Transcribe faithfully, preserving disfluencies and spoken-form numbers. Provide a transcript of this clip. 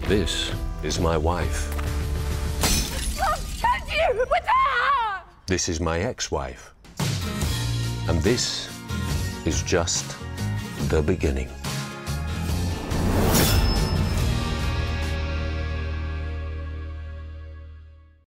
This is my wife. I'll send you with her! This is my ex-wife. And this is just the beginning.